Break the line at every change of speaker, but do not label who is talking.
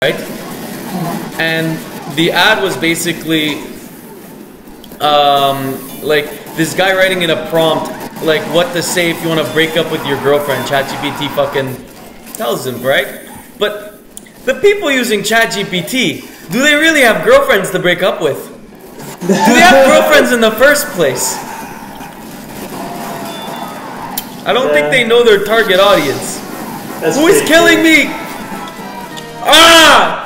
right? And the ad was basically like this guy writing in a prompt like what to say if you want to break up with your girlfriend. ChatGPT fucking tells him, right? But the people using ChatGPT, do they really have girlfriends to break up with? Do they have girlfriends in the first place? I don't think they know their target audience. Who is killing me? Ah!